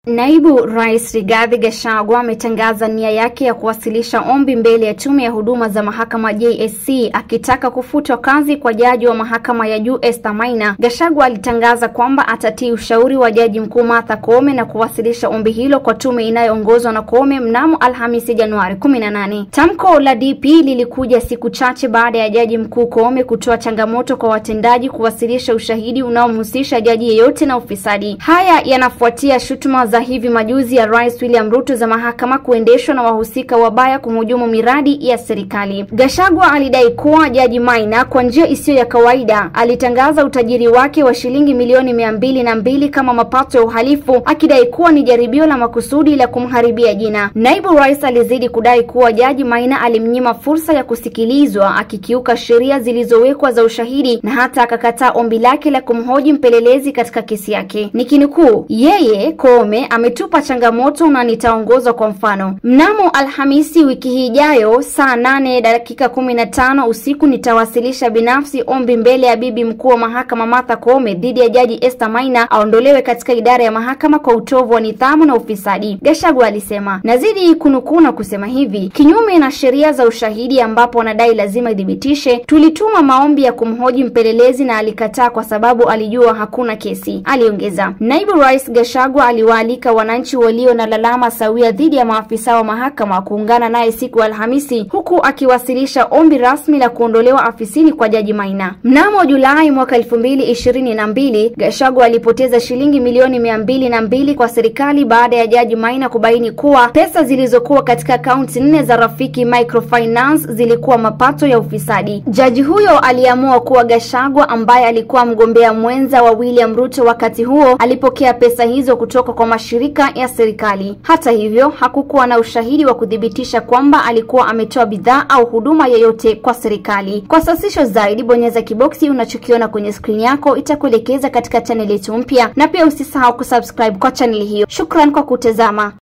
Naibu Rais Rigathi Gachagua ametangaza nia yake ya kuwasilisha ombi mbele ya tume ya huduma za mahakama JSC akitaka kufutwa kazi kwa jaji wa mahakama ya juu Esther Maina. Gachagua alitangaza kwamba atatii ushauri wa Jaji Mkuu Martha Koome na kuwasilisha ombi hilo kwa tume inayoongozwa na Koome mnamo Alhamisi Januari 18. Tamko la DP lilikuja siku chache baada ya Jaji Mkuu Koome kutoa changamoto kwa watendaji kuwasilisha ushahidi unaomhusisha jaji yeyote na ufisadi. Haya yanafuatia shutuma za hivi majuzi ya Rais William Ruto za mahakama kuendeshwa na wahusika wabaya kumhujumu miradi ya serikali. Gachagua alidai kuwa Jaji Maina kwa njia isiyo ya kawaida alitangaza utajiri wake wa shilingi milioni 202 kama mapato ya uhalifu, akidai kuwa ni jaribio la makusudi la kumharibia jina. Naibu Rais alizidi kudai kuwa Jaji Maina alimnyima fursa ya kusikilizwa, akikiuka sheria zilizowekwa za ushahidi na hata akakataa ombi lake la kumhoji mpelelezi katika kesi yake. Nikinukuu, yeye Koome ametupa changamoto na nitaongozwa kwa mfano. Mnamo Alhamisi wiki hii ijayo saa 8:15 usiku nitawasilisha binafsi ombi mbele ya bibi mkuu wa mahakama Martha Koome dhidi ya Jaji Esther Maina aondolewe katika idara ya mahakama kwa utovu wa nidhamu na ufisadi. Gachagua alisema, nazidi kunukuu na kusema hivi, kinyume na sheria za ushahidi ambapo wanadai lazima idhibitishe, tulituma maombi ya kumhoji mpelelezi na alikataa kwa sababu alijua hakuna kesi, aliongeza. Naibu Rais Gachagua aliwaalika wananchi walio na lalama sawia dhidi ya maafisa wa mahakama kuungana naye siku ya Alhamisi, huku akiwasilisha ombi rasmi la kuondolewa afisini kwa Jaji Maina. Mnamo Julai mwaka 2022, Gachagua alipoteza shilingi milioni 202 kwa serikali baada ya Jaji Maina kubaini kuwa pesa zilizokuwa katika akaunti 4 za Rafiki Microfinance zilikuwa mapato ya ufisadi. Jaji huyo aliamua kuwa Gachagua, ambaye alikuwa mgombea mwenza wa William Ruto wakati huo, alipokea pesa hizo kutoka kwa mashirika ya serikali. Hata hivyo, hakukuwa na ushahidi wa kudhibitisha kwamba alikuwa ametoa bidhaa au huduma yoyote kwa serikali. Kwa sasisho zaidi, bonyeza kiboksi unachokiona kwenye screen yako, itakuelekeza katika channel yetu mpya, na pia usisahau kusubscribe kwa channel hiyo. Shukran kwa kutazama.